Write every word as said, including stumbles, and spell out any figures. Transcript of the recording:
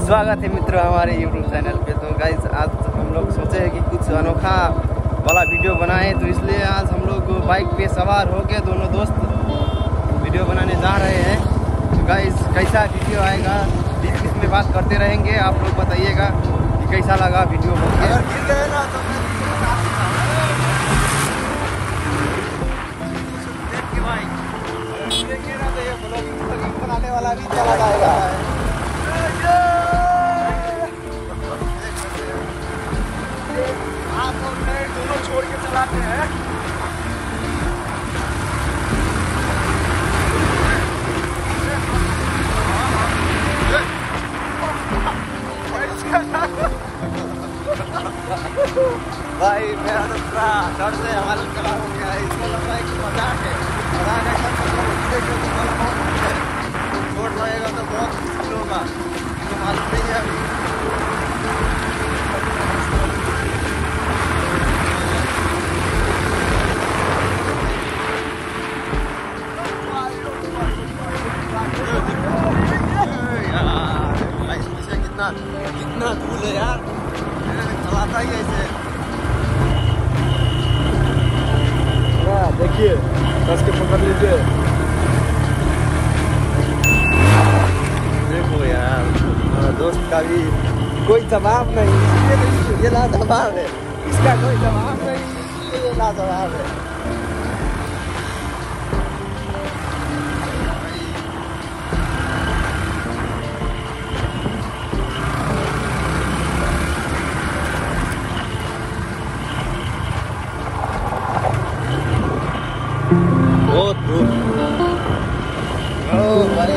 स्वागत है मित्रों हमारे यूट्यूब चैनल पे। तो गाइस आज हम लोग सोचे हैं कि कुछ अनोखा वाला वीडियो बनाएं, तो इसलिए आज हम लोग बाइक पे सवार होके दोनों दोस्त वीडियो बनाने जा रहे हैं। तो गाइस कैसा वीडियो आएगा बीच बीच में बात करते रहेंगे, आप लोग बताइएगा कि कैसा लगा वीडियो। बनाने वाला भी चला जाएगा। आप और मैं दोनों छोड़ के चलाते हैं। भाई मेरा तो पूरा डर से हालत खराब हो गया है। इसको लग रहा है कि मजाक है और आगे चोट लगेगा तो बहुत मुश्किल होगा, तो मालूम नहीं है अभी। कितना कितना धूल है यार, चलाता ही ऐसे। देखिए कस के पकड़ लीजिए। देखो यार दोस्त का भी कोई दबाव नहीं, इसलिए ये लाजवाब है। इसका कोई दबाव नहीं, इसलिए ये लाजवाब है। बहुत धूप। ओ भाई